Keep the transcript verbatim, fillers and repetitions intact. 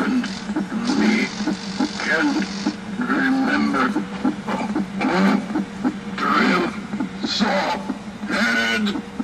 happened to me. Can't remember. Oh, drill, saw, head.